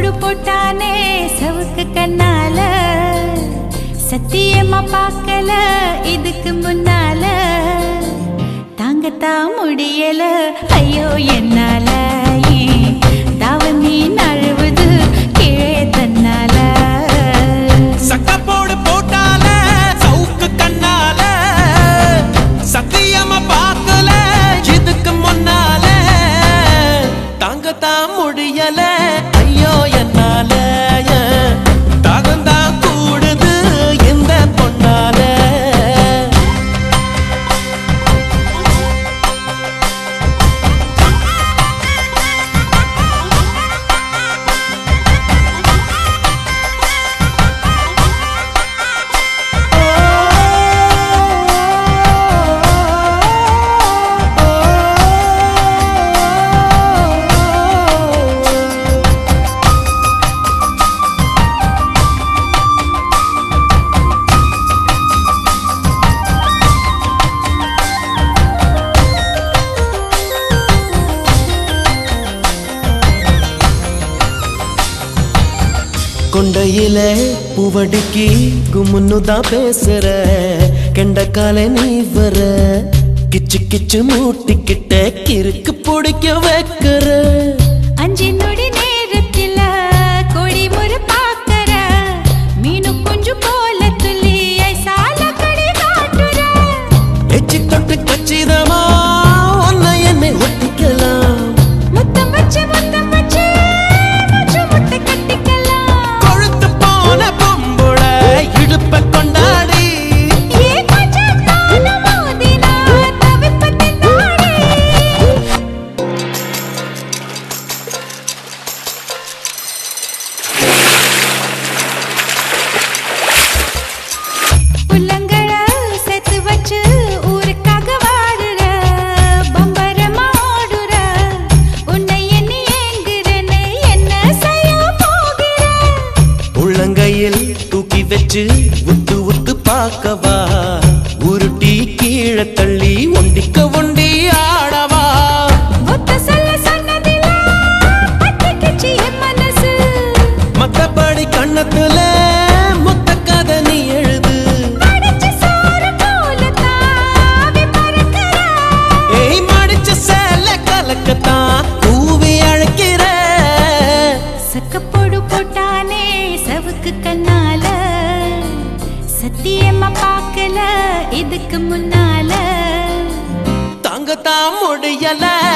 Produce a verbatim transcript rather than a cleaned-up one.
போடு போட்டானே சவுக்கு கண்ணால, சத்தியமா பார்க்கல இதுக்கு முன்னால. தாங்கத்தான் முடியல ஐயோ என்னால, தாவணி நழுவுது கீழே தன்னால. சக்க போடு போட்டால சவுக்கு கண்ணால, சத்தியமா பார்க்கல இதுக்கு முன்னால. தாங்கத்தான் முடியல ஐயோ என்னால, தாகந்தான் கூடுது இந்த பொன்னால. கொண்டையில பூவடிக்கு குமுன்னுதான் பேசுற, கெண்டக்கால நீ வர கிச்சு கிச்சு மூட்டிக்கிட்ட கிறுக்கு பிடிக்க வைக்கிற. அஞ்சு நொடி நேரத்தில கொடி முறை பார்க்கற, மீனு குஞ்சு போல துள்ளி ஐசால கடி காட்டுற. எச்சி தொட்டு கச்சிதமா ஒன்ன என்னை ஒட்டிக்கலாம், முத்தம் வச்சு முத்தம் வச்சு முச்சு முட்டை கட்டிக்கலாம். கொழுத்து போன பொம்புள இடுப்ப கொண்டாடி, ஏ கொஞ்சம் தான மோதினா தவிப்பத்தி நாடி. புள்ளங்கள சேர்த்து வச்சு ஊருக்காக வாடுற, பம்பரமா ஓடுற. உன்னை எண்ணி ஏங்குறேனே என்ன செய்ய போகிற. உள்ளங்கையில் தூக்கி வச்சு உத்து உத்து பார்க்கவா, உருட்டி கீழே தள்ளி ஒண்டிக்க ஒண்டி ஆடவா. ஒத்த சொல்ல சொன்னதில்ல பட்டுக்கிச்சு என் மனசு, மத்தபடி கண்ணத்துல மொத்த கதை நீ எழுது. படிச்ச சோறு போல தாவி பறக்கிற. ஏய் மடிச்ச சேல கலக்கத்தான் கூவி அழைக்கிற. சக்கப்போடு போட்டானே சவுக்கு கண்ணால, சத்தியமா பார்க்கல இதுக்கு முன்னால. தாங்கத்தான் முடியல